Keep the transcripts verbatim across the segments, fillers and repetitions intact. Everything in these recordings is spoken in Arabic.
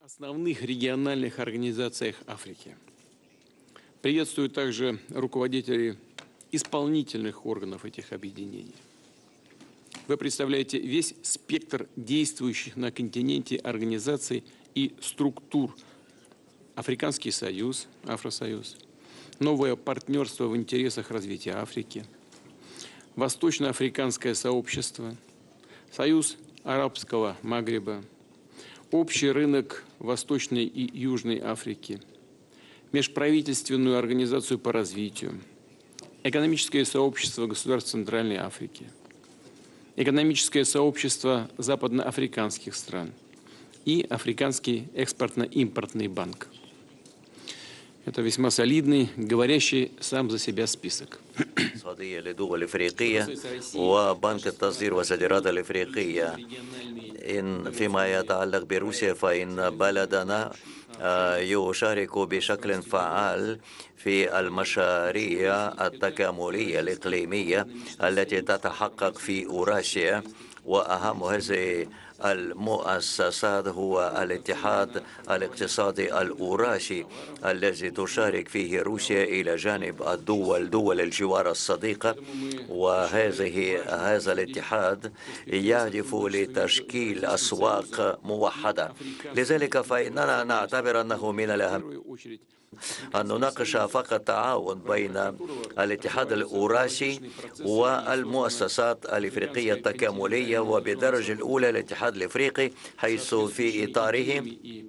основных региональных организациях Африки. Приветствую также руководителей исполнительных органов этих объединений. Вы представляете весь спектр действующих на континенте организаций и структур. Африканский союз, Афросоюз, новое партнерство в интересах развития Африки, Восточноафриканское сообщество, Союз арабского Магриба, общий рынок Восточной и Южной Африки, межправительственную организацию по развитию, экономическое сообщество государств Центральной Африки, экономическое сообщество западноафриканских стран и Африканский экспортно-импортный банк. Это весьма солидный, говорящий сам за себя список. لدول إفريقية وبنك التصدير والصادرات الإفريقية. إن فيما يتعلق بروسيا فإن بلدنا يشارك بشكل فعال في المشاريع التكاملية الإقليمية التي تتحقق في أوراسيا، وأهم هذه المؤسسات هو الاتحاد الاقتصادي الأوراسي الذي تشارك فيه روسيا إلى جانب الدول دول الجوار الصديقة. وهذه هذا الاتحاد يهدف لتشكيل أسواق موحدة. لذلك فإننا نعتبر أنه من الأهم أن نناقش فقط تعاون بين الاتحاد الأوراسي والمؤسسات الإفريقية التكاملية، وبالدرجة الأولى الاتحاد الإفريقي، حيث في إطاره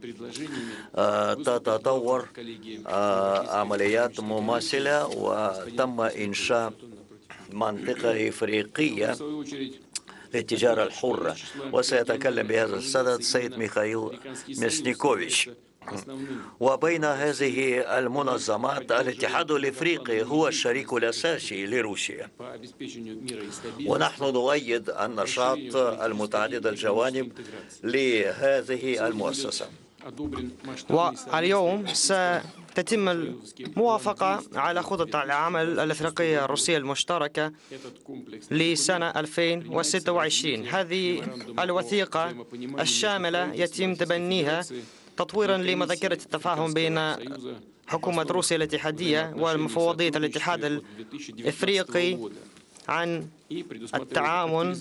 تتطور عمليات مماثلة وتم إنشاء منطقة إفريقية للتجارة الحرة. وسيتكلم بهذا الصدد السيد ميخائيل ميسنيكوفيتش. وبين هذه المنظمات الاتحاد الإفريقي هو الشريك الأساسي لروسيا، ونحن نؤيد النشاط المتعدد الجوانب لهذه المؤسسة. واليوم ستتم الموافقة على خطة العمل الأفريقية الروسية المشتركة لسنة ألفين وستة وعشرين. هذه الوثيقة الشاملة يتم تبنيها تطويرا لمذكرة التفاهم بين حكومة روسيا الاتحادية ومفوضية الاتحاد الإفريقي عن التعاون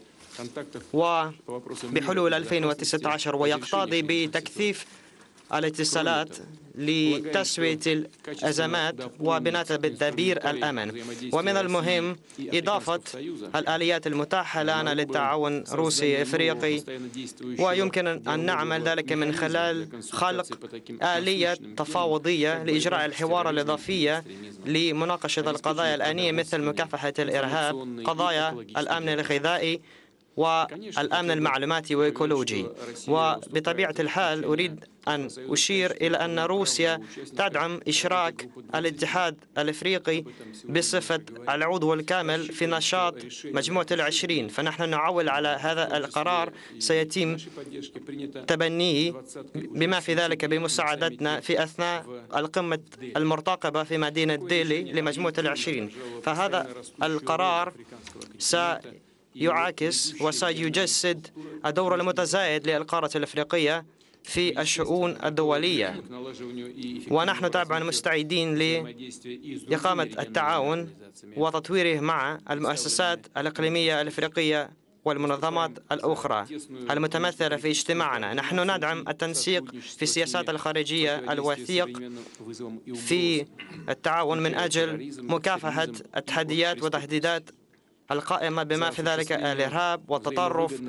وبحلول ألفين وتسعة عشر، ويقتضي بتكثيف الاتصالات لتسوية الأزمات وبناء تدابير الأمن. ومن المهم إضافة الآليات المتاحة لنا للتعاون روسي إفريقي، ويمكن أن نعمل ذلك من خلال خلق آلية تفاوضية لإجراء الحوار الإضافية لمناقشة القضايا الآنية مثل مكافحة الإرهاب، قضايا الأمن الغذائي والأمن المعلوماتي والإيكولوجي. وبطبيعة الحال أريد أن أشير إلى أن روسيا تدعم إشراك الاتحاد الإفريقي بصفة العضو الكامل في نشاط مجموعة العشرين، فنحن نعول على هذا القرار سيتم تبنيه بما في ذلك بمساعدتنا في أثناء القمة المرتقبة في مدينة ديلي لمجموعة العشرين. فهذا القرار س يعاكس وسيجسد الدور المتزايد للقارة الأفريقية في الشؤون الدولية، ونحن طبعا مستعدين لإقامة التعاون وتطويره مع المؤسسات الإقليمية الأفريقية والمنظمات الأخرى المتمثلة في اجتماعنا. نحن ندعم التنسيق في السياسات الخارجية الوثيق في التعاون من أجل مكافحة التحديات والتهديدات القائمة بما في ذلك الإرهاب والتطرف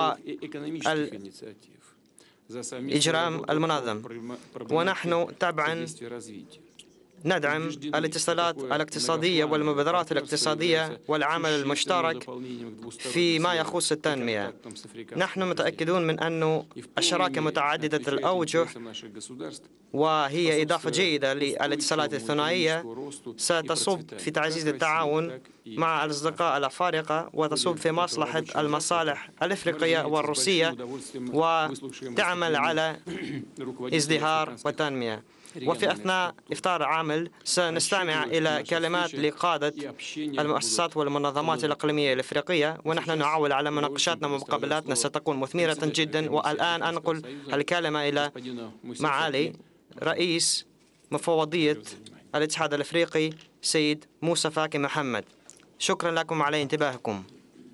والإجرام المنظم. ونحن طبعا ندعم الاتصالات الاقتصادية والمبادرات الاقتصادية والعمل المشترك فيما يخص التنمية. نحن متأكدون من أن الشراكة متعددة الأوجه، وهي إضافة جيدة للاتصالات الثنائية، ستصب في تعزيز التعاون مع الأصدقاء الأفارقة وتصب في مصلحة المصالح الإفريقية والروسية وتعمل على ازدهار وتنمية. وفي أثناء إفطار عامل سنستمع إلى كلمات لقادة المؤسسات والمنظمات الإقليمية الإفريقية، ونحن نعول على مناقشاتنا ومقابلاتنا ستكون مثمرة جدا. والآن أنقل الكلمة إلى معالي رئيس مفوضية الاتحاد الإفريقي سيد موسى فاكي محمد. شكرا لكم على انتباهكم.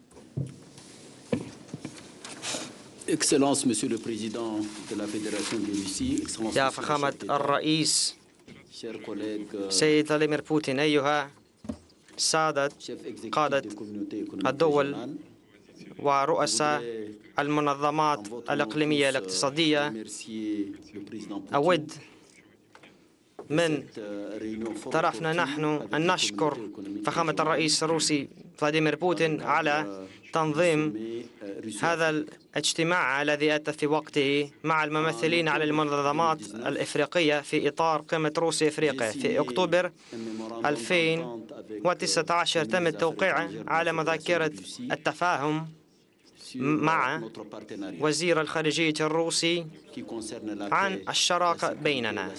Excellence, Monsieur le Président de la Fédération de Russie, Excellence, يا فخامة الرئيس chers collègues, سيد فلاديمير بوتين، أيها سادة chefs exécutifs قادة des communautés économiques الدول régionales, ورؤساء المنظمات الإقليمية الاقتصادية، remercier le président Poutine أود من cette réunion fort طرفنا opportune نحن avec أن les نشكر communautés économiques فخامة régionales الرئيس الروسي فلاديمير بوتين على تنظيم sommet, euh, Russie-Afrique. هذا الاجتماع الذي أتى في وقته مع الممثلين على المنظمات الإفريقية في إطار قمة روسيا إفريقيا. في أكتوبر ألفين وتسعة عشر تم التوقيع على مذكرة التفاهم مع وزير الخارجية الروسي عن الشراكة بيننا.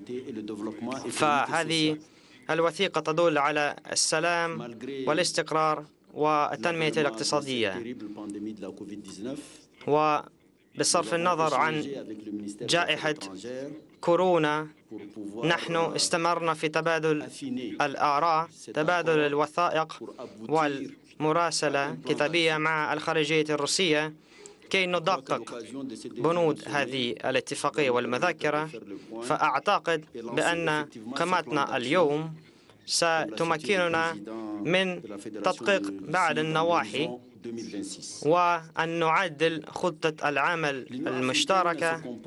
فهذه الوثيقة تدل على السلام والاستقرار والتنمية الاقتصادية، وبصرف النظر عن جائحة كورونا نحن استمرنا في تبادل الآراء، تبادل الوثائق والمراسلة كتابية مع الخارجية الروسية كي ندقق بنود هذه الاتفاقية والمذكرة. فأعتقد بأن قمتنا اليوم ستمكننا من تدقيق بعض النواحي وأن نعدل خطة العمل المشتركة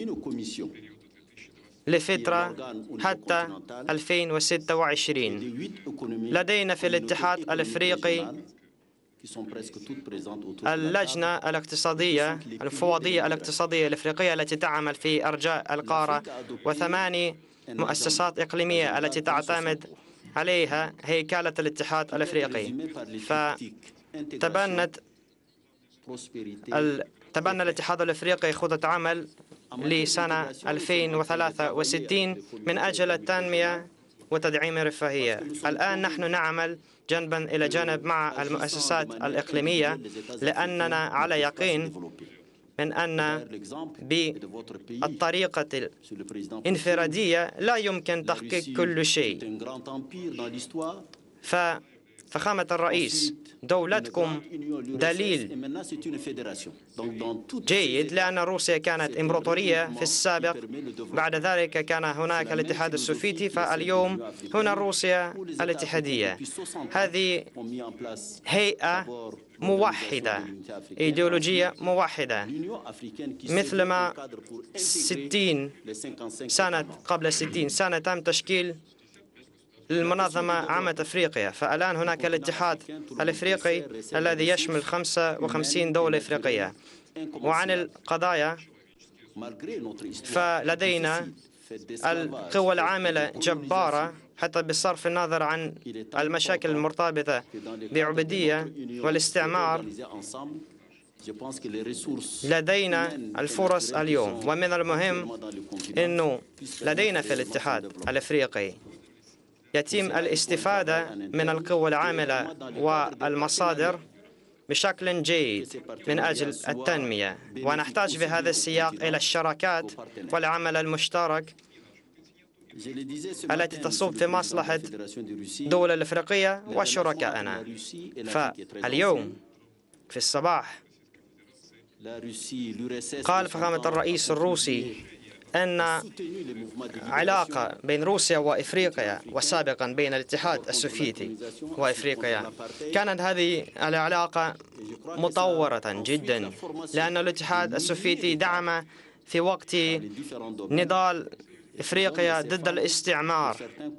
لفترة حتى ألفين وستة وعشرين. لدينا في الاتحاد الإفريقي اللجنة الاقتصادية المفوضية الاقتصادية الإفريقية التي تعمل في أرجاء القارة، وثماني مؤسسات إقليمية التي تعتمد عليها هيكلة الاتحاد الإفريقي. فتبنت تبنى الاتحاد الإفريقي خطة عمل لسنة ألفين وثلاثة وستين من أجل التنمية وتدعيم الرفاهية. الآن نحن نعمل جنبا إلى جانب مع المؤسسات الإقليمية، لأننا على يقين من أن بالطريقة الانفرادية لا يمكن تحقيق كل شيء. ففخامة الرئيس، دولتكم دليل جيد، لأن روسيا كانت إمبراطورية في السابق، بعد ذلك كان هناك الاتحاد السوفيتي، فاليوم هنا روسيا الاتحادية. هذه هيئة موحدة، إيديولوجية موحدة، مثلما ستين سنة قبل ستين سنة تم تشكيل المنظمة عامة أفريقيا. فالآن هناك الاتحاد الإفريقي الذي يشمل خمسة وخمسين دولة إفريقية. وعن القضايا فلدينا القوى العاملة جبارة، حتى بصرف النظر عن المشاكل المرتبطة بعبودية والاستعمار. لدينا الفرص اليوم، ومن المهم أنه لدينا في الاتحاد الإفريقي يتم الاستفادة من القوى العاملة والمصادر بشكل جيد من أجل التنمية، ونحتاج في هذا السياق إلى الشراكات والعمل المشترك التي تصب في مصلحة الدولة الأفريقية وشركائنا. فاليوم في الصباح قال فخامة الرئيس الروسي أن علاقة بين روسيا وإفريقيا، وسابقا بين الاتحاد السوفيتي وإفريقيا، كانت هذه العلاقة مطورة جدا، لأن الاتحاد السوفيتي دعم في وقت نضال إفريقيا ضد الاستعمار،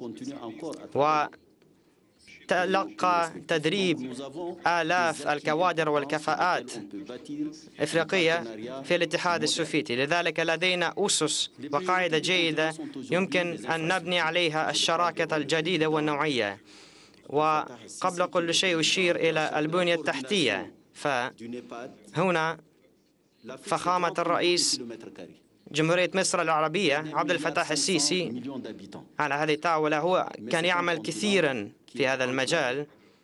وتلقى تدريب آلاف الكوادر والكفاءات إفريقية في الاتحاد السوفيتي. لذلك لدينا أسس وقاعدة جيدة يمكن أن نبني عليها الشراكة الجديدة والنوعية. وقبل كل شيء أشير إلى البنية التحتية. فهنا فخامة الرئيس جمهورية مصر العربية عبد الفتاح السيسي على هذه الطاولة هو كان يعمل كثيرا في هذا المجال،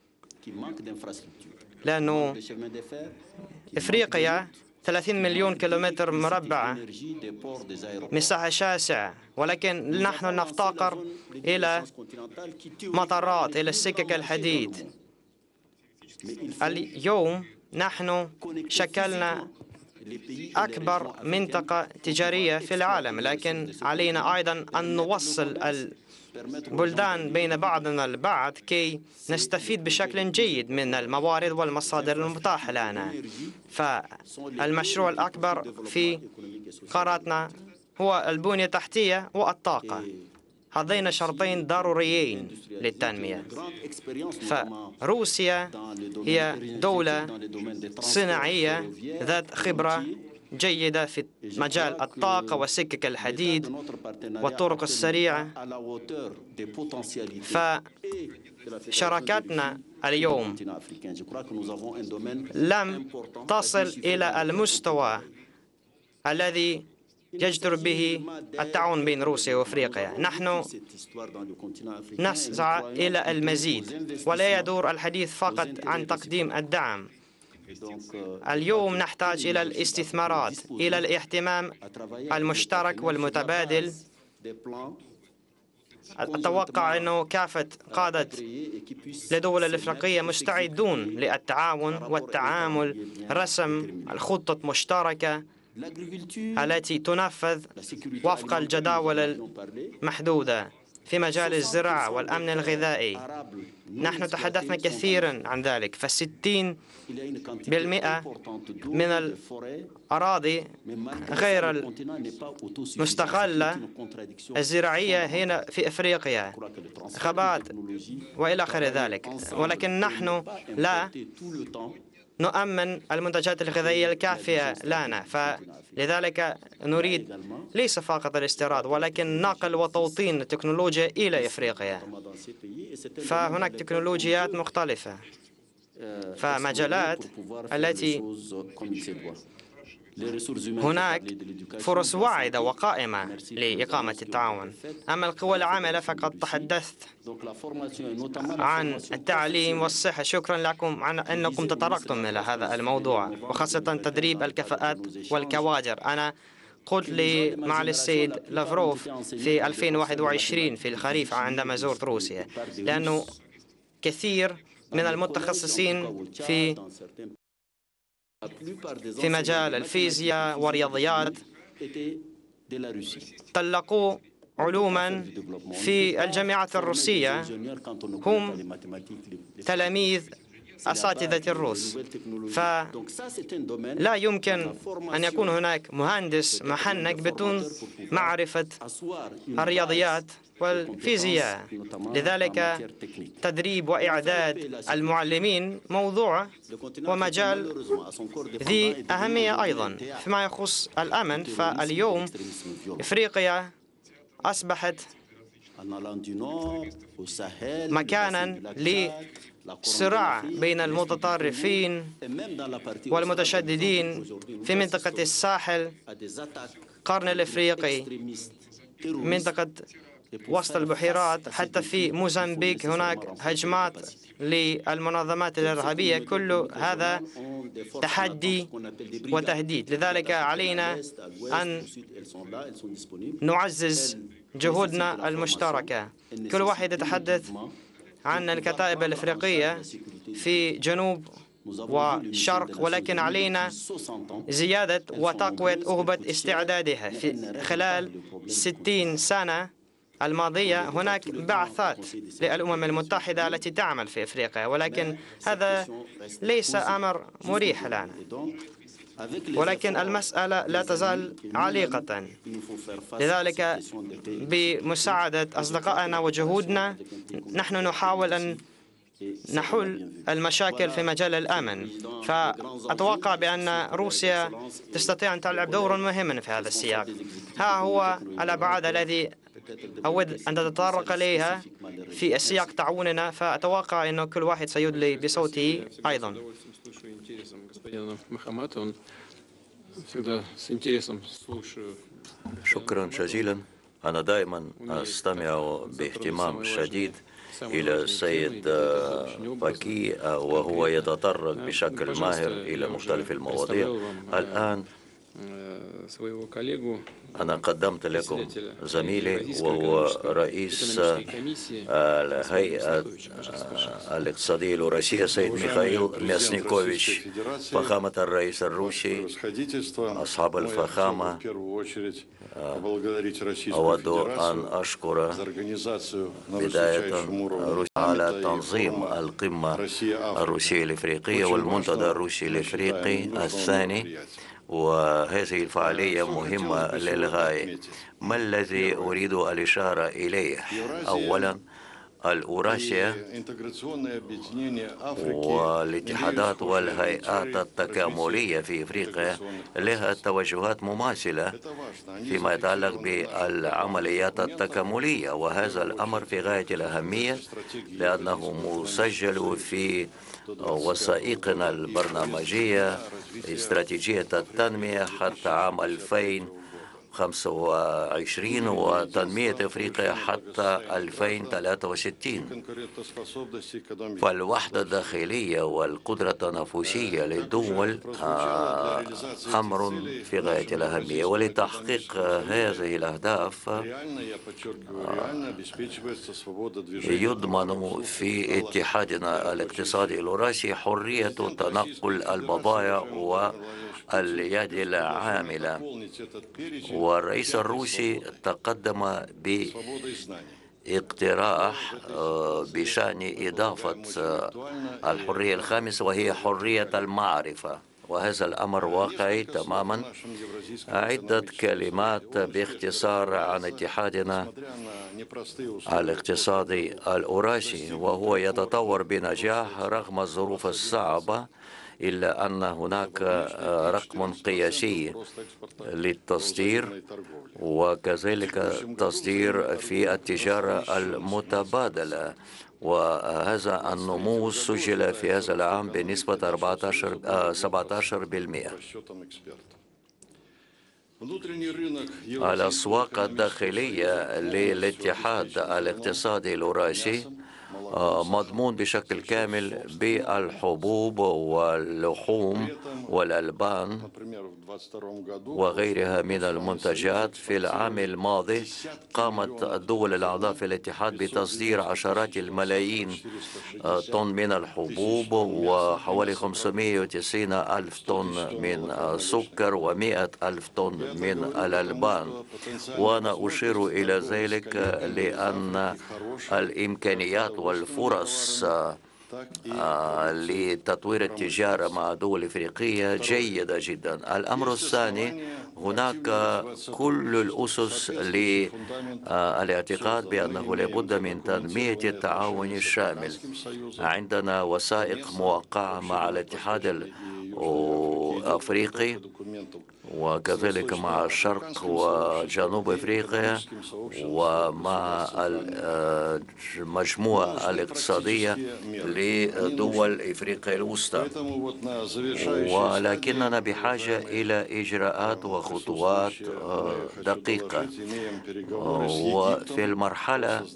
لأنه إفريقيا ثلاثين مليون كيلومتر مربع، مساحة شاسعة، ولكن نحن نفتقر إلى مطارات، إلى السكك الحديد. اليوم نحن شكلنا أكبر منطقة تجارية في العالم، لكن علينا أيضا أن نوصل البلدان بين بعضنا البعض كي نستفيد بشكل جيد من الموارد والمصادر المتاحة لنا. فالمشروع الأكبر في قارتنا هو البنية التحتية والطاقة، هذين شرطين ضروريين للتنمية. فروسيا هي دولة صناعية ذات خبرة جيدة في مجال الطاقة وسكك الحديد والطرق السريعة، فشراكتنا اليوم لم تصل إلى المستوى الذي يجدر به التعاون بين روسيا وأفريقيا. نحن نسعى إلى المزيد، ولا يدور الحديث فقط عن تقديم الدعم. اليوم نحتاج إلى الاستثمارات، إلى الاهتمام المشترك والمتبادل. أتوقع أنه كافة قادة الدول الأفريقية مستعدون للتعاون والتعامل، رسم الخطة مشتركة التي تنفذ وفق الجداول المحدودة في مجال الزراعة والأمن الغذائي. نحن تحدثنا كثيرا عن ذلك، فالستين بالمئة من الأراضي غير المستغلة الزراعية هنا في أفريقيا، غابات وإلى آخر ذلك، ولكن نحن لا نؤمن المنتجات الغذائية الكافية لنا. فلذلك نريد ليس فقط الاستيراد، ولكن نقل وتوطين التكنولوجيا إلى إفريقيا. فهناك تكنولوجيات مختلفة، فمجالات التي هناك فرص واعدة وقائمة لإقامة التعاون. أما القوى العاملة فقد تحدثت عن التعليم والصحة. شكرا لكم عن أنكم تطرقتم إلى هذا الموضوع، وخاصة تدريب الكفاءات والكوادر. أنا قلت لمعالي السيد لافروف في ألفين وواحد وعشرين في الخريف عندما زرت روسيا، لأنه كثير من المتخصصين في في مجال الفيزياء والرياضيات طلقوا علوما في الجامعات الروسية هم تلاميذ أساتذة الروس. فلا يمكن أن يكون هناك مهندس محنك بدون معرفة الرياضيات والفيزياء. لذلك تدريب وإعداد المعلمين موضوع ومجال ذي أهمية أيضا. فيما يخص الأمن، فاليوم إفريقيا أصبحت مكانا لصراع بين المتطرفين والمتشددين في منطقة الساحل، قرن الإفريقي، منطقة وسط البحيرات، حتى في موزمبيق هناك هجمات للمنظمات الإرهابية. كل هذا تحدي وتهديد. لذلك علينا أن نعزز جهودنا المشتركة. كل واحد يتحدث عن الكتائب الإفريقية في جنوب وشرق، ولكن علينا زيادة وتقوية أهبة استعدادها. في خلال ستين سنة الماضية هناك بعثات للأمم المتحدة التي تعمل في إفريقيا، ولكن هذا ليس أمر مريح لنا، ولكن المسألة لا تزال عالقة. لذلك بمساعدة أصدقائنا وجهودنا نحن نحاول أن نحل المشاكل في مجال الأمن. فأتوقع بأن روسيا تستطيع أن تلعب دورا مهما في هذا السياق. ها هو الأبعاد الذي أود أن تتطرق إليها في سياق تعاوننا، فأتوقع أن كل واحد سيدلي بصوته أيضا. Всегда с интересом слушаю. شكرا جزيلا. أنا دائما أستمع باهتمام شديد إلى السيد باكي وهو يتطرق بشكل ماهر إلى مختلف المواضيع. الآن أنا قدمت لكم زميلي وهو رئيس الهيئة الاقتصادية الروسية سيد ميخائيل مياسنيكوفيتش. فخامة الرئيس الروسي، أصحاب الفخامة، أود أن أشكر بداية روسيا على تنظيم القمة الروسية الإفريقية والمنتدى الروسي الإفريقي الثاني، وهذه الفعالية مهمة للغاية. ما الذي أريد الإشارة إليه؟ أولا، الأوراسيا والاتحادات والهيئات التكاملية في إفريقيا لها توجهات مماثلة فيما يتعلق بالعمليات التكاملية، وهذا الأمر في غاية الأهمية لأنه مسجل في وثائقنا البرنامجية استراتيجية التنمية حتى عام ألفين وخمسة وعشرين وتنمية إفريقيا حتى ألفين وثلاثة وستين. فالوحدة الداخلية والقدرة التنافسية للدول أمر في غاية الأهمية، ولتحقيق هذه الأهداف يضمن في اتحادنا الاقتصادي الأوراسي حرية تنقل البضائع واليد العاملة. والرئيس الروسي تقدم باقتراح بشأن إضافة الحرية الخامسة وهي حرية المعرفة، وهذا الأمر واقعي تماما. عدة كلمات باختصار عن اتحادنا الاقتصادي الأوراسي، وهو يتطور بنجاح رغم الظروف الصعبة، إلا أن هناك رقم قياسي للتصدير وكذلك تصدير في التجارة المتبادلة، وهذا النمو سجل في هذا العام بنسبة سبعة عشر بالمئة. الأسواق الداخلية للاتحاد الاقتصادي الأوراسي مضمون بشكل كامل بالحبوب واللحوم والألبان وغيرها من المنتجات. في العام الماضي قامت الدول الأعضاء في الاتحاد بتصدير عشرات الملايين طن من الحبوب وحوالي خمسمائة وتسعين ألف طن من السكر ومائة ألف طن من الألبان. وأنا أشير إلى ذلك لأن الإمكانيات والفرص لتطوير التجارة مع دول إفريقية جيدة جدا. الأمر الثاني، هناك كل الأسس للاعتقاد بأنه لابد من تنمية التعاون الشامل. عندنا وثائق موقعة مع الاتحاد الأفريقي وكذلك مع الشرق وجنوب أفريقيا ومع المجموعة الاقتصادية لدول إفريقيا الوسطى، ولكننا بحاجة إلى إجراءات وخطوات دقيقة. وفي المرحلة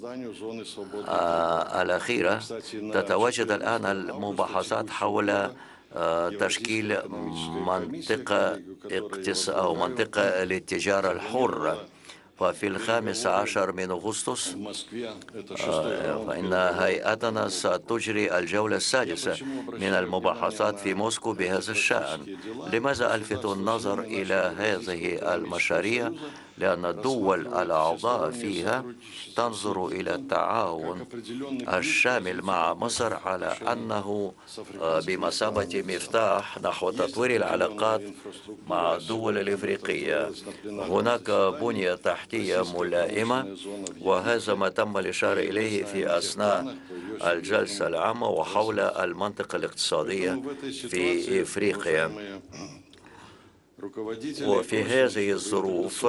الأخيرة تتواجد الآن المباحثات حول تشكيل منطقة أو منطقة للتجارة الحرة. وفي الخامس عشر من أغسطس فإن هيئتنا ستجري الجولة السادسة من المباحثات في موسكو بهذا الشأن. لماذا ألفت النظر إلى هذه المشاريع؟ لأن الدول الأعضاء فيها تنظر إلى التعاون الشامل مع مصر على أنه بمثابة مفتاح نحو تطوير العلاقات مع الدول الإفريقية. هناك بنية تحتية ملائمة، وهذا ما تم الإشارة إليه في أثناء الجلسة العامة وحول المنطقة الاقتصادية في إفريقيا. وفي هذه الظروف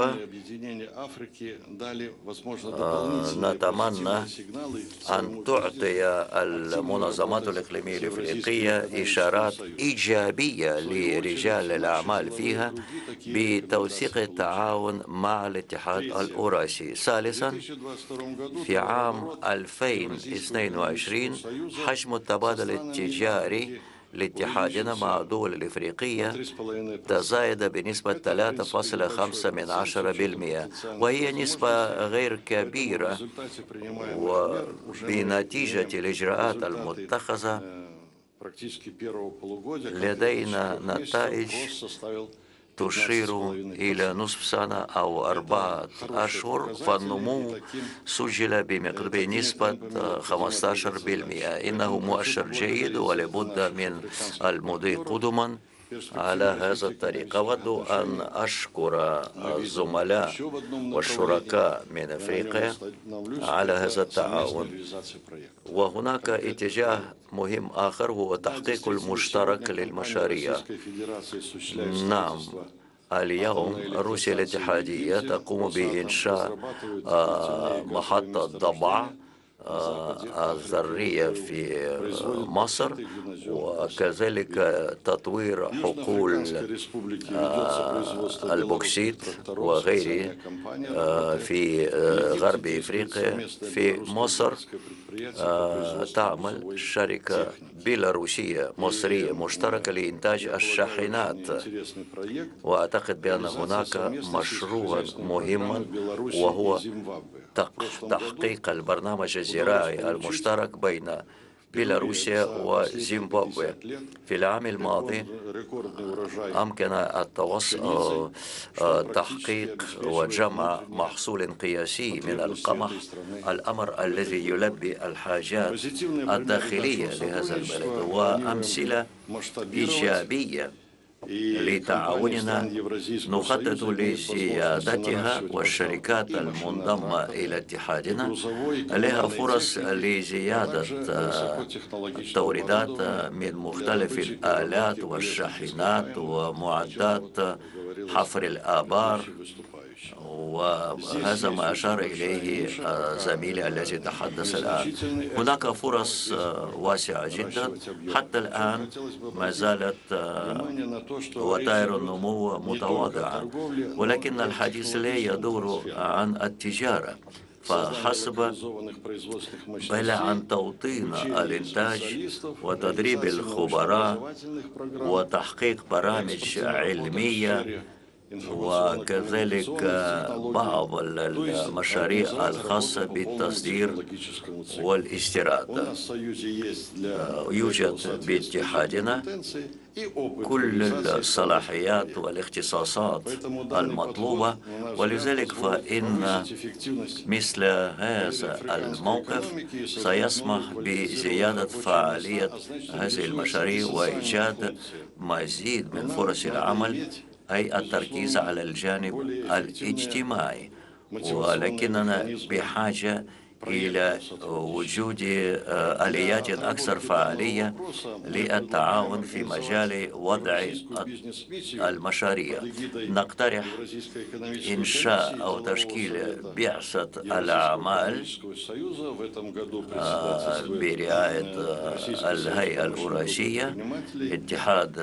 نتمنى أن تعطي المنظمات الإقليمية الإفريقية إشارات إيجابية لرجال الأعمال فيها بتوثيق التعاون مع الاتحاد الأوراسي. ثالثا، في عام ألفين واثنين وعشرين حجم التبادل التجاري لاتحادنا مع الدول الإفريقية تزايد بنسبة ثلاثة فاصلة خمسة من عشرة بالمئة، وهي نسبة غير كبيرة، وبنتيجة الإجراءات المتخذة لدينا نتائج تشير إلى نصف سنة أو أربعة أشهر، فالنمو سجل بمقدار بنسبة خمسة عشر بالمئة. إنه مؤشر جيد ولابد من المضي قدما على هذا الطريق. أود أن أشكر الزملاء والشركاء من أفريقيا على هذا التعاون. وهناك اتجاه مهم آخر هو تحقيق المشترك للمشاريع. نعم، اليوم روسيا الاتحادية تقوم بإنشاء محطة ضبع الذرية في مصر، وكذلك تطوير حقول البوكسيت وغيره في غرب إفريقيا. في مصر تعمل شركة بيلاروسية مصرية مشتركة لإنتاج الشاحنات، وأعتقد بأن هناك مشروع مهما وهو تحقيق البرنامج الزراعي المشترك بين بيلاروسيا وزيمبابوي. في العام الماضي أمكن التوصل تحقيق وجمع محصول قياسي من القمح، الأمر الذي يلبي الحاجات الداخلية لهذا البلد، وأمثلة إيجابية لتعاوننا نخطط لزيادتها، والشركات المنضمة إلى اتحادنا لها فرص لزيادة التوريدات من مختلف الآلات والشاحنات ومعدات حفر الآبار، وهذا ما أشار إليه زميلي الذي تحدث الآن. هناك فرص واسعة جدا. حتى الآن ما زالت وتائر النمو متواضعة، ولكن الحديث لا يدور عن التجارة فحسب، بل عن توطين الإنتاج وتدريب الخبراء وتحقيق برامج علمية، وكذلك بعض المشاريع الخاصة بالتصدير والاستيراد. يوجد باتحادنا كل الصلاحيات والاختصاصات المطلوبة، ولذلك فإن مثل هذا الموقف سيسمح بزيادة فعالية هذه المشاريع وإيجاد مزيد من فرص العمل، أي التركيز على الجانب الاجتماعي. ولكننا بحاجة إلى وجود آليات أكثر فعالية للتعاون في مجال وضع المشاريع. نقترح إنشاء أو تشكيل بعثة الأعمال برعاية الهيئة الأوراسية، اتحاد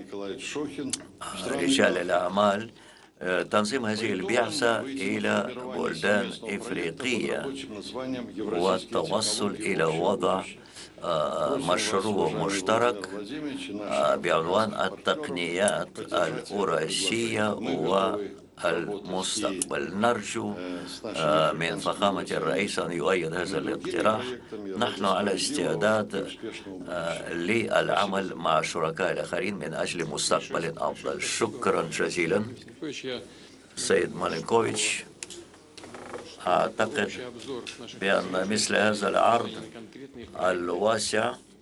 رجال الأعمال، تنظيم هذه البعثة إلى بلدان إفريقية والتوصل إلى وضع مشروع مشترك بعنوان التقنيات الأوراسية والمستقبل. نرجو من فخامة الرئيس أن يؤيد هذا الاقتراح. نحن على استعداد للعمل مع الشركاء الآخرين من أجل مستقبل أفضل. شكرا جزيلا سيد مالينكوفيتش. أعتقد بأن مثل هذا العرض الواسع